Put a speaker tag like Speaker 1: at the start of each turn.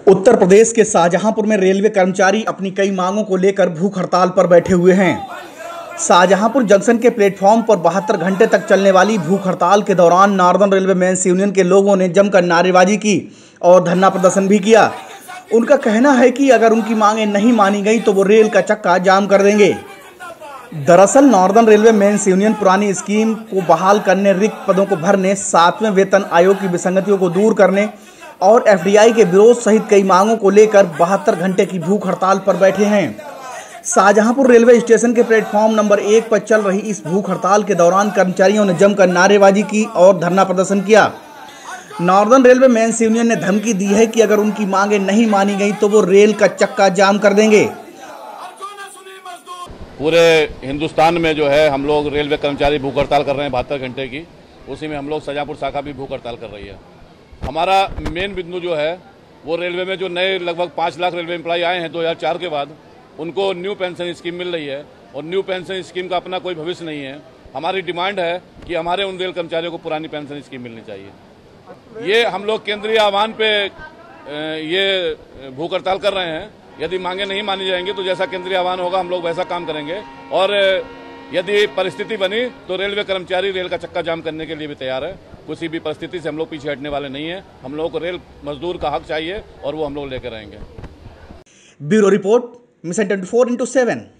Speaker 1: उत्तर प्रदेश के शाहजहांपुर में रेलवे कर्मचारी अपनी कई मांगों को लेकर भूख हड़ताल पर बैठे हुए हैं। शाहजहांपुर जंक्शन के प्लेटफॉर्म पर 72 घंटे तक चलने वाली भूख हड़ताल के दौरान नॉर्दर्न रेलवे मेंस यूनियन के लोगों ने जमकर नारेबाजी की और धरना प्रदर्शन भी किया। उनका कहना है कि अगर उनकी मांगें नहीं मानी गई तो वो रेल का चक्का जाम कर देंगे। दरअसल नॉर्दर्न रेलवे मेंस यूनियन पुरानी स्कीम को बहाल करने, रिक्त पदों को भरने, 7वें वेतन आयोग की विसंगतियों को दूर करने और एफडीआई के विरोध सहित कई मांगों को लेकर 72 घंटे की भूख हड़ताल पर बैठे हैं। शाहजहांपुर रेलवे स्टेशन के प्लेटफॉर्म नंबर 1 पर चल रही इस भूख हड़ताल के दौरान कर्मचारियों ने जमकर नारेबाजी की और धरना प्रदर्शन किया। नॉर्दर्न रेलवे मेंस यूनियन ने धमकी दी है कि अगर उनकी मांगें नहीं मानी गई तो वो रेल का चक्का जाम कर देंगे।
Speaker 2: पूरे हिंदुस्तान में जो है हम लोग रेलवे कर्मचारी भूख हड़ताल कर रहे हैं 72 घंटे की। उसी में हम लोग शाहजहांपुर शाखा भी भूख हड़ताल कर रही है। हमारा मेन बिंदु जो है वो रेलवे में जो नए लगभग 5 लाख रेलवे एम्प्लॉय आए हैं 2004 के बाद, उनको न्यू पेंशन स्कीम मिल रही है और न्यू पेंशन स्कीम का अपना कोई भविष्य नहीं है। हमारी डिमांड है कि हमारे उन रेल कर्मचारियों को पुरानी पेंशन स्कीम मिलनी चाहिए। ये हम लोग केंद्रीय आह्वान पे ये भूख हड़ताल कर रहे हैं। यदि मांगे नहीं मानी जाएंगी तो जैसा केंद्रीय आह्वान होगा हम लोग वैसा काम करेंगे और यदि परिस्थिति बनी तो रेलवे कर्मचारी रेल का चक्का जाम करने के लिए भी तैयार है। किसी भी परिस्थिति से हम लोग पीछे हटने वाले नहीं हैं। हम लोगों को रेल मजदूर का हक चाहिए और वो हम लोग लेकर रहेंगे।
Speaker 1: Bureau report, mission 24x7।